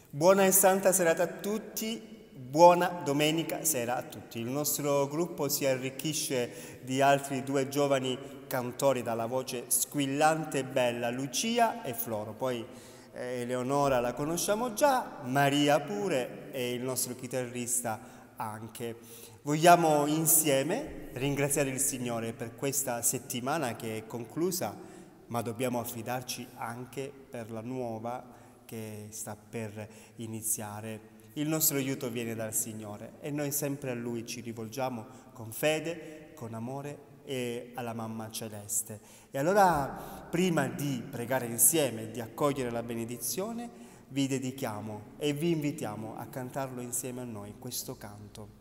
Buona e santa serata a tutti, buona domenica sera a tutti. Il nostro gruppo si arricchisce di altri due giovani cantori dalla voce squillante e bella, Lucia e Floro. Poi Eleonora la conosciamo già, Maria pure e il nostro chitarrista anche. Vogliamo insieme ringraziare il Signore per questa settimana che è conclusa, ma dobbiamo affidarci anche per la nuova che sta per iniziare. Il nostro aiuto viene dal Signore e noi sempre a Lui ci rivolgiamo con fede, con amore e alla Mamma Celeste. E allora, prima di pregare insieme e di accogliere la benedizione, vi dedichiamo e vi invitiamo a cantarlo insieme a noi, questo canto.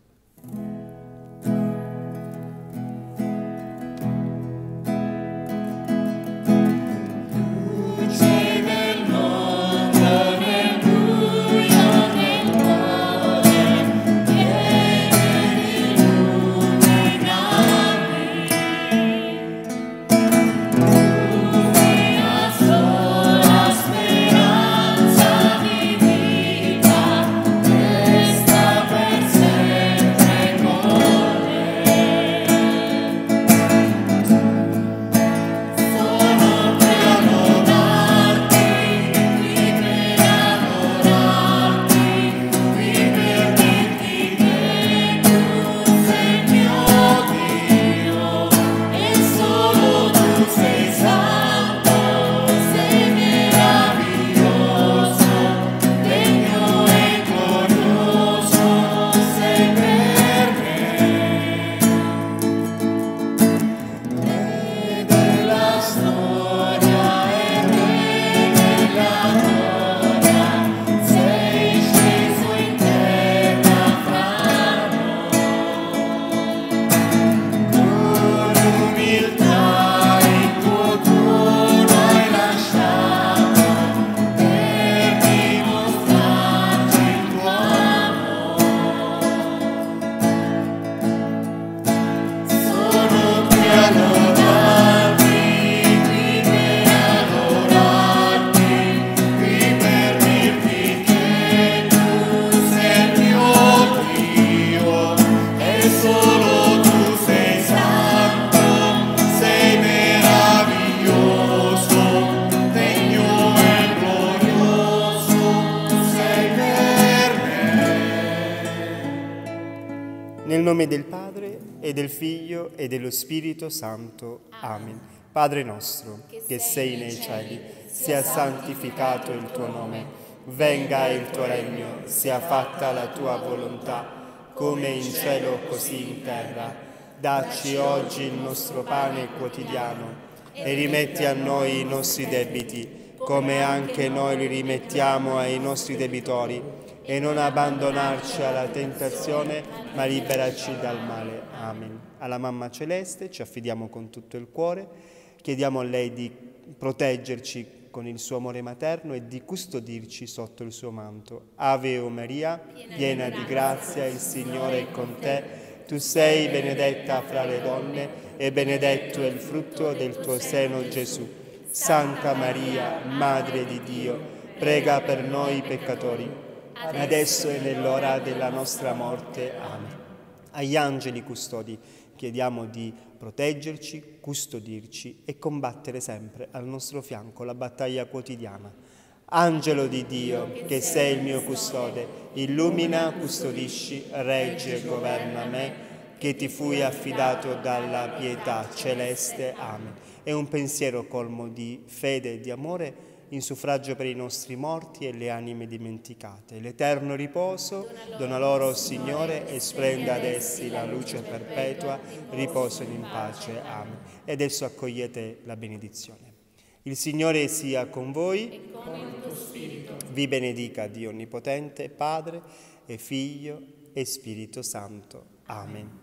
Nel nome del Padre, e del Figlio, e dello Spirito Santo. Amen. Padre nostro, che sei nei cieli, sia santificato il tuo nome. Venga il tuo regno, sia fatta la tua volontà, come in cielo così in terra. Dacci oggi il nostro pane quotidiano, e rimetti a noi i nostri debiti, come anche noi li rimettiamo ai nostri debitori. E non abbandonarci alla tentazione, ma liberaci dal male. Amen. Alla Mamma Celeste ci affidiamo con tutto il cuore, chiediamo a lei di proteggerci con il suo amore materno e di custodirci sotto il suo manto. Ave o Maria, piena di grazia, il Signore è con te. Tu sei benedetta fra le donne e benedetto è il frutto del tuo seno, Gesù. Santa Maria, Madre di Dio, prega per noi peccatori, adesso e nell'ora della nostra morte. Amen. Agli angeli custodi chiediamo di proteggerci, custodirci e combattere sempre al nostro fianco la battaglia quotidiana. Angelo di Dio, che sei il mio custode, illumina, custodisci, reggi e governa me, che ti fui affidato dalla pietà celeste. Amen. E un pensiero colmo di fede e di amore in suffragio per i nostri morti e le anime dimenticate. L'eterno riposo dona loro, Signore, e splenda ad essi la luce perpetua, riposano in pace. Amen. E adesso accogliete la benedizione. Il Signore sia con voi. E con il tuo spirito. Vi benedica Dio Onnipotente, Padre e Figlio e Spirito Santo. Amen.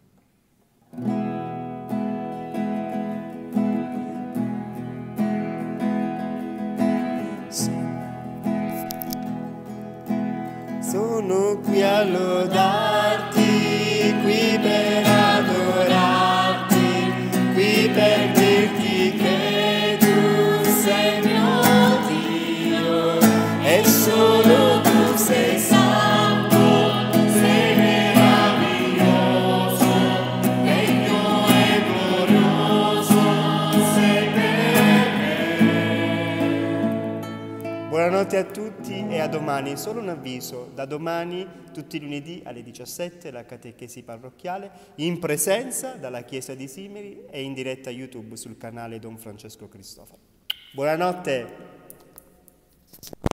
Sono qui a lodarti, qui per adorarti, qui per dirti che tu sei mio Dio e solo tu Buonanotte a tutti e a domani. Solo un avviso, da domani tutti i lunedì alle 17 la catechesi parrocchiale in presenza dalla Chiesa di Simeri e in diretta YouTube sul canale Don Francesco Cristoforo. Buonanotte!